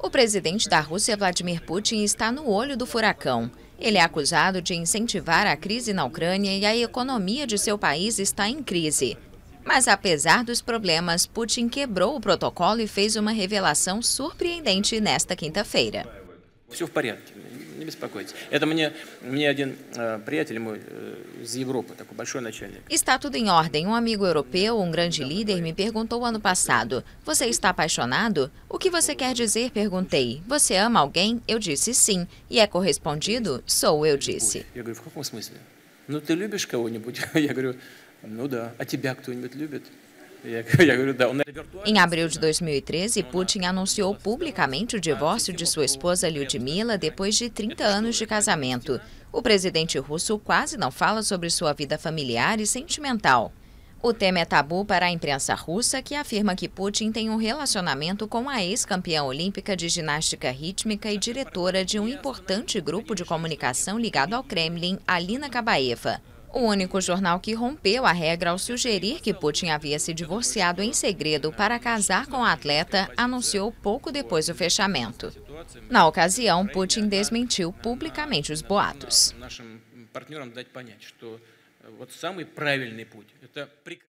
O presidente da Rússia, Vladimir Putin, está no olho do furacão. Ele é acusado de incentivar a crise na Ucrânia e a economia de seu país está em crise. Mas, apesar dos problemas, Putin quebrou o protocolo e fez uma revelação surpreendente nesta quinta-feira. Все в порядке, не беспокойтесь. Это мне один приятель мой из Европы, такой большой начальник. Está tudo em ordem. Um amigo europeu, um grande líder, me perguntou ano passado: "Você está apaixonado? O que você quer dizer?", perguntei. "Você ama alguém?", eu disse sim. E é correspondido? Sou, eu disse. Я говорю, в каком смысле? Ну, ты любишь кого-нибудь? Я говорю, ну да. А тебя кто-нибудь любит? Я говорю, да. Em abril de 2013, Putin anunciou publicamente o divórcio de sua esposa Lyudmila depois de 30 anos de casamento. O presidente russo quase não fala sobre sua vida familiar e sentimental. O tema é tabu para a imprensa russa, que afirma que Putin tem um relacionamento com a ex-campeã olímpica de ginástica rítmica e diretora de um importante grupo de comunicação ligado ao Kremlin, Alina Kabaeva. O único jornal que rompeu a regra ao sugerir que Putin havia se divorciado em segredo para casar com a atleta anunciou pouco depois do fechamento. Na ocasião, Putin desmentiu publicamente os boatos.